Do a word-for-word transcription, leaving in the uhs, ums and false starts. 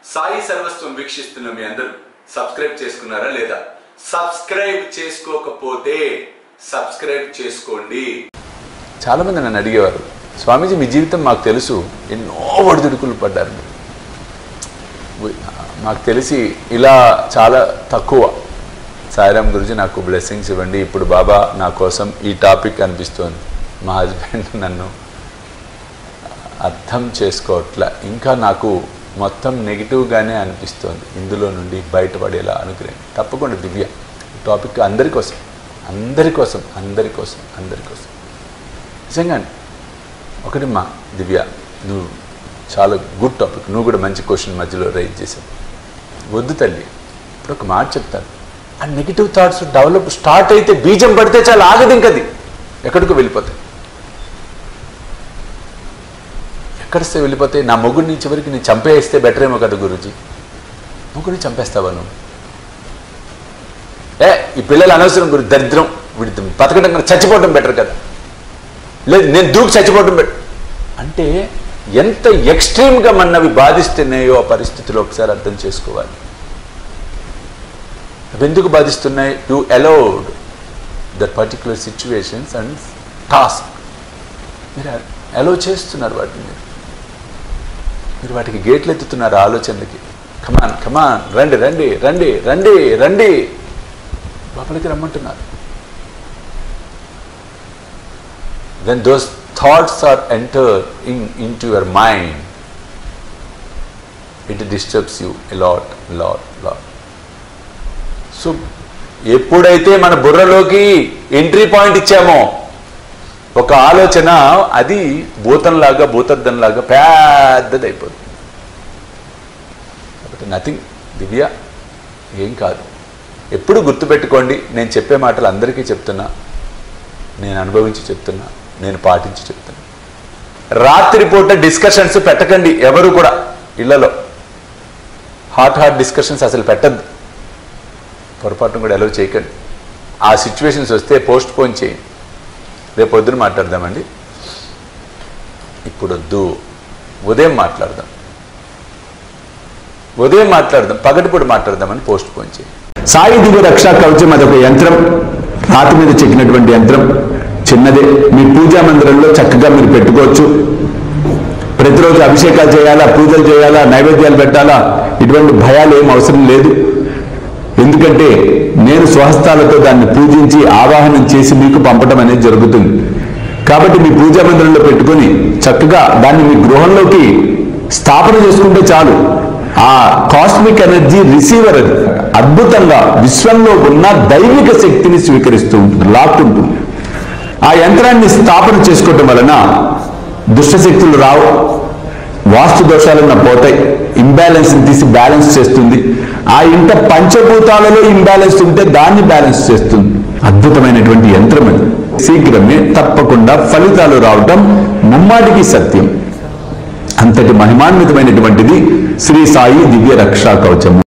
సాయి సర్వస్వం వీక్షిస్తున్న మీ అందరూ సబ్స్క్రైబ్ చేసుకున్నారా లేదా? సబ్స్క్రైబ్ చేసుకోకపోతే సబ్స్క్రైబ్ చేసుకోండి. చాలా మంది నన్ను అడిగేవారు, స్వామీజీ మీ జీవితం మాకు తెలుసు, ఎన్నో ఒడిదుడుకులు పడ్డారు, మాకు తెలిసి ఇలా చాలా తక్కువ. సాయిరామ్ గురించి నాకు బ్లెస్సింగ్స్ ఇవ్వండి, ఇప్పుడు బాబా నా కోసం ఈ టాపిక్ అనిపిస్తోంది. మా హస్బెండ్ నన్ను అర్థం చేసుకోవట్లా, ఇంకా నాకు మొత్తం నెగిటివ్గానే అనిపిస్తోంది, ఇందులో నుండి బయటపడేలా అనుగ్రహం. తప్పకుండా దివ్య టాపిక్ అందరి కోసం అందరి కోసం అందరి కోసం అందరి కోసం నిజంగానే. ఒకటి మా దివ్య, నువ్వు చాలా గుడ్ టాపిక్, నువ్వు కూడా మంచి క్వశ్చన్ మధ్యలో రైజ్ చేసావు. వద్దు తల్లి, ఇప్పుడు ఒక మాట చెప్తాను, ఆ నెగిటివ్ థాట్స్ డెవలప్ స్టార్ట్ అయితే బీజం పడితే చాలా ఆగదు, ఇంకది ఎక్కడికో వెళ్ళిపోతాయి. ఎక్కడిస్తే వెళ్ళిపోతే నా మొగుడిని చివరికి నేను చంపేస్తే బెటర్ ఏమో కదా గురూజీ. మొగుడిని చంపేస్తావా నువ్వు? ఏ ఈ పిల్లలు అనవసరం గురి, దరిద్రం, వీడి బతకడం కన్నా చచ్చిపోవడం బెటర్ కదా, లేదు నేను దూకి చచ్చిపోవడం బెటర్ అంటే ఎంత ఎక్స్ట్రీమ్గా మనవి బాధిస్తున్నాయో ఆ పరిస్థితులు ఒకసారి అర్థం చేసుకోవాలి. అవి ఎందుకు బాధిస్తున్నాయి? You allowed that particular situations and task. మీరు అలౌ చేస్తున్నారు వాటిని, మీరు మీరు వాటికి గేట్లు ఎత్తుతున్నారు ఆలోచనలకి. కమాన్ కమాన్, రండి రండి రండి రండి రండి లోపలికి రమ్మంటున్నారు. When those thoughts are entered in, into your mind, it disturbs you a lot, lot, lot. So ఎప్పుడైతే మన బుర్రలోకి ఎంట్రీ పాయింట్ ఇచ్చామో ఒక ఆలోచన, అది భూతంలాగా భూతద్దంలాగా పెద్దది అయిపోతుంది. కాబట్టి నథింగ్ దివ్య, ఏం కాదు. ఎప్పుడు గుర్తుపెట్టుకోండి, నేను చెప్పే మాటలు అందరికీ చెప్తున్నా, నేను అనుభవించి చెప్తున్నా, నేను పాటించి చెప్తున్నా. రాత్రిపూట డిస్కషన్స్ పెట్టకండి ఎవరు కూడా ఇళ్లలో. హాట్ హాట్ డిస్కషన్స్ అసలు పెట్టద్దు, పొరపాటును కూడా అలౌ చేయకండి. ఆ సిచ్యువేషన్స్ వస్తే పోస్ట్ పోన్ చేయండి, రేపు పొద్దున మాట్లాడదామండి, ఇప్పుడు వద్దు, ఉదయం మాట్లాడదాం ఉదయం మాట్లాడదాం పగటిపూట మాట్లాడదామని పోస్ట్ పోన్ చేయండి. సాయి దివ్య రక్షా కవచం అదొక యంత్రం, రాతి మీద చెక్కినటువంటి యంత్రం, చిన్నదే. మీ పూజా మందిరంలో చక్కగా మీరు పెట్టుకోవచ్చు. ప్రతిరోజు అభిషేకాలు చేయాలా, పూజలు చేయాలా, నైవేద్యాలు పెట్టాలా, ఇటువంటి భయాలు ఏం అవసరం లేదు. ఎందుకంటే నేను స్వహస్తాలతో దాన్ని పూజించి ఆవాహనం చేసి మీకు పంపడం అనేది జరుగుతుంది. కాబట్టి మీ పూజా మందిరంలో పెట్టుకొని చక్కగా దాన్ని మీ గృహంలోకి స్థాపన చేసుకుంటే చాలు. ఆ కాస్మిక్ ఎనర్జీ రిసీవర్ అది అద్భుతంగా విశ్వంలో ఉన్న దైవిక శక్తిని స్వీకరిస్తూ ఉంటుంది, లాక్కుంటుంది. ఆ యంత్రాన్ని స్థాపన చేసుకోవటం వలన దుష్టశక్తులు రావు, వాస్తు దోషాలన్న పోతాయి, ఇంబ్యాలెన్స్ తీసి బ్యాలెన్స్ చేస్తుంది. ఆ ఇంట పంచభూతాలలో ఇంబ్యాలెన్స్ ఉంటే దాన్ని బ్యాలెన్స్ చేస్తుంది. అద్భుతమైనటువంటి యంత్రం అది. శీఘ్రమే తప్పకుండా ఫలితాలు రావటం ముమ్మాటికి సత్యం. అంతటి మహిమాన్వితమైనటువంటిది శ్రీ సాయి దివ్య రక్షా కవచము.